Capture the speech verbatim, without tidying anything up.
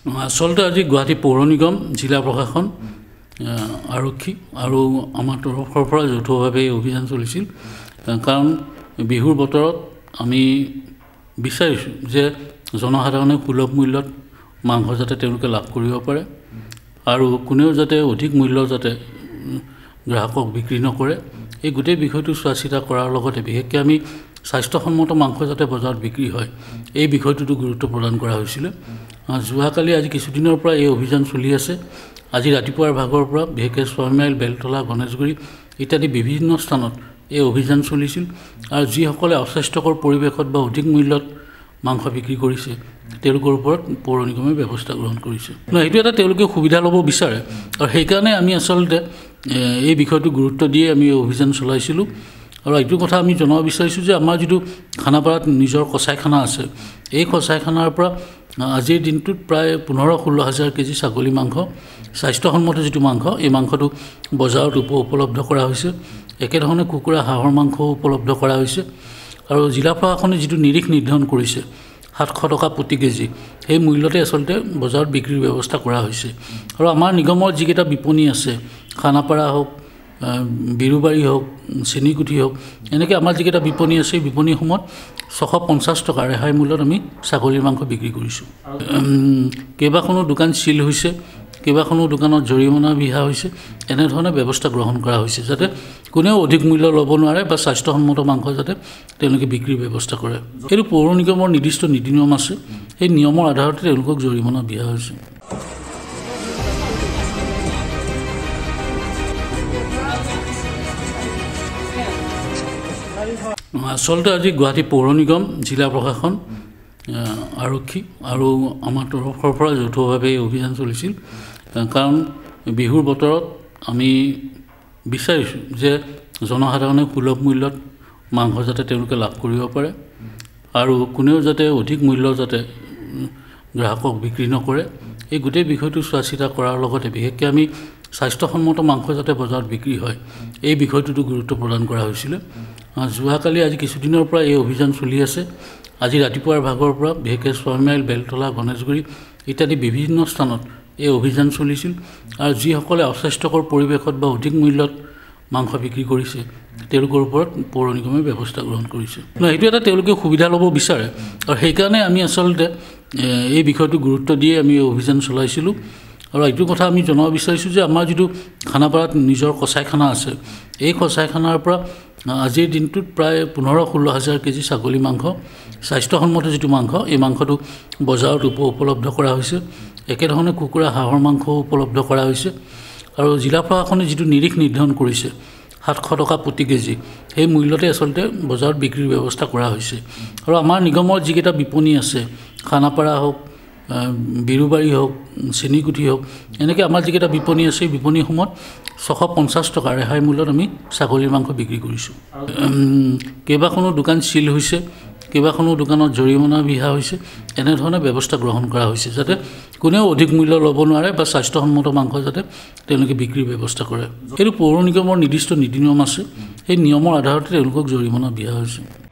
আচলতে আজি গুৱাহাটী পৌৰ নিগম জিলা প্ৰশাসন আৰক্ষী আৰু আমাৰ তৰফৰ পৰা যৌথভাৱে অভিযান চলিছিল কাৰণ বিহুৰ বতৰত আমি বিচাৰিছোঁ যে জনসাধাৰণে সুলভ মূল্যত মাংস যাতে তেওঁলোকে লাভ কৰিব পাৰে আৰু কোনেও যাতে অধিক মূল্য যাতে গ্ৰাহকক বিক্ৰী নকৰে এই গোটেই বিষয়টো চোৱা চিতা কৰাৰ লগতে বিশেষকৈ আমি স্বাস্থ্যসন্মত মাংস যাতে বজাৰত বিক্ৰী হয় এই বিষয়টোতো গুৰুত্ব প্ৰদান কৰা হৈছিল যোৱাকালি আজি কিছুদিনৰ পৰা এই অভিযান চলি আছে আজি ৰাতিপুৱাৰ ভাগৰ পৰা বিশেষকৈ ছয় মাইল বেলতলা গণেশগুৰি ইত্যাদি বিভিন্ন স্থানত এই অভিযান চলিছিল আৰু যিসকলে অস্বাস্থ্যকৰ পৰিৱেশত বা অধিক মূল্যত মাংস বিক্ৰী কৰিছে তেওঁলোকৰ ওপৰত পৌৰ নিগমে ব্যৱস্থা গ্ৰহণ কৰিছে এইটো এটা তেওঁলোকে সুবিধা ল'ব বিচাৰে আৰু সেইকাৰণে আমি আচলতে এই বিষয়টো গুৰুত্ব দিয়ে আমি অভিযান চলাইছিলোঁ আৰু এইটো কথা আমি জনাব বিচাৰিছোঁ যে আমাৰ যিটো খানাপাৰাত নিজৰ কচাইখানা আছে এই কচাইখানাৰ পৰা আজিৰ দিনটোত প্ৰায় পোন্ধৰ ষোল্ল হাজাৰ কেজি ছাগলী মাংস স্বাস্থ্যসন্মত যিটো মাংস এই মাংসটো বজাৰত উপলব্ধ কৰা হৈছে একেধৰণে কুকুৰা হাঁহৰ মাংস উপলব্ধ কৰা হৈছে আৰু জিলা প্ৰশাসনে যিটো নিৰিখ নিৰ্ধাৰণ কৰিছে সাতশ টকা প্ৰতি কেজি সেই মূল্যতে আচলতে বজাৰত বিক্ৰীৰ ব্যৱস্থা কৰা হৈছে আৰু আমাৰ নিগমৰ যিকেইটা বিপণী আছে খানাপাৰা হওক বিৰুবাৰী হওক চেনিকুঠি হওক এনেকৈ আমাৰ যিকেইটা বিপণী আছে সেই বিপণীসমূহত ছশ পঞ্চাছ টকা ৰেহাই মূল্যত আমি ছাগলীৰ মাংস বিক্ৰী কৰিছোঁ কেইবাখনো দোকান চিল হৈছে কেইবাখনো দোকানত জৰিমনা বিহা হৈছে এনেধৰণে ব্যৱস্থা গ্ৰহণ কৰা হৈছে যাতে কোনেও অধিক মূল্য ল'ব নোৱাৰে বা স্বাস্থ্যসন্মত মাংস যাতে তেওঁলোকে বিক্ৰীৰ ব্যৱস্থা কৰে এইটো পৌৰ নিগমৰ নিৰ্দিষ্ট নীতি নিয়ম আছে সেই নিয়মৰ আধাৰতে তেওঁলোকক জৰিমনা বিহা হৈছে আচলতে আজি গুৱাহাটী পৌৰ নিগম জিলা প্ৰশাসন আৰক্ষী আৰু আমাৰ তৰফৰ পৰা যৌথভাৱে অভিযান চলিছিল কাৰণ বিহুৰ বতৰত আমি বিচাৰিছোঁ যে জনসাধাৰণে সুলভ মূল্যত মাংস যাতে তেওঁলোকে লাভ কৰিব পাৰে আৰু কোনেও যাতে অধিক মূল্য যাতে গ্ৰাহকক বিক্ৰী নকৰে এই গোটেই বিষয়টো চোৱা চিতা কৰাৰ লগতে বিশেষকৈ আমি স্বাস্থ্যসন্মত মাংস যাতে বজাৰত বিক্ৰী হয় এই বিষয়টোতো গুৰুত্ব প্ৰদান কৰা হৈছিল যোৱাকালি আজি কিছুদিনৰ পৰা এই অভিযান চলি আছে আজি ৰাতিপুৱাৰ ভাগৰ পৰা বিশেষকৈ ছয় মাইল বেলতলা গণেশগুৰি ইত্যাদি বিভিন্ন স্থানত এই অভিযান চলিছিল আৰু যিসকলে অস্বাস্থ্যকৰ পৰিৱেশত বা অধিক মূল্যত মাংস বিক্ৰী কৰিছে তেওঁলোকৰ ওপৰত পৌৰ নিগমে ব্যৱস্থা গ্ৰহণ কৰিছে এইটো এটা তেওঁলোকে সুবিধা ল'ব বিচাৰে আৰু সেইকাৰণে আমি আচলতে এই বিষয়টো গুৰুত্ব দিয়ে আমি অভিযান চলাইছিলোঁ আৰু এইটো কথা আমি জনাব বিচাৰিছোঁ যে আমাৰ যিটো খানাপাৰাত নিজৰ কচাইখানা আছে এই কচাইখানাৰ পৰা আজিৰ দিনটোত প্ৰায় পোন্ধৰ ষোল্ল হাজাৰ কেজি ছাগলী মাংস স্বাস্থ্যসন্মত যিটো মাংস এই মাংসটো বজাৰত উপলব্ধ কৰা হৈছে একেধৰণে কুকুৰা হাঁহৰ মাংস উপলব্ধ কৰা হৈছে আৰু জিলা প্ৰশাসনে যিটো নিৰিখ নিৰ্ধাৰণ কৰিছে সাতশ টকা প্ৰতি কেজি সেই মূল্যতে আচলতে বজাৰত বিক্ৰীৰ ব্যৱস্থা কৰা হৈছে আৰু আমাৰ নিগমৰ যিকেইটা বিপণী আছে খানাপাৰা হওক বিৰুবাৰী হওক চেনিকুঠি হওক এনেকৈ আমাৰ যিকেইটা বিপণী আছে সেই বিপণীসমূহত ছশ পঞ্চাছ টকা ৰেহাই মূল্যত আমি ছাগলীৰ মাংস বিক্ৰী কৰিছোঁ কেইবাখনো দোকান চিল হৈছে কেইবাখনো দোকানত জৰিমনা বিহা হৈছে এনেধৰণে ব্যৱস্থা গ্ৰহণ কৰা হৈছে যাতে কোনেও অধিক মূল্য ল'ব নোৱাৰে বা স্বাস্থ্যসন্মত মাংস যাতে তেওঁলোকে বিক্ৰীৰ ব্যৱস্থা কৰে এইটো পৌৰ নিগমৰ নিৰ্দিষ্ট নীতি নিয়ম আছে সেই নিয়মৰ আধাৰতে তেওঁলোকক জৰিমনা বিহা হৈছে